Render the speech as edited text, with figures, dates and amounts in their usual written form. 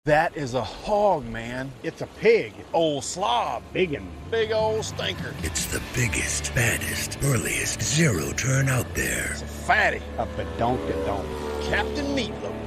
That is a hog, man. It's a pig. Old slob. Biggin'. Big old stinker. It's the biggest, baddest, burliest zero-turn out there. It's a fatty. A badonkadonk. Captain Meatloaf.